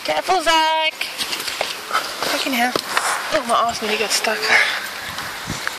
Careful, Zach. Fucking hell. Oh, my arse nearly got stuck.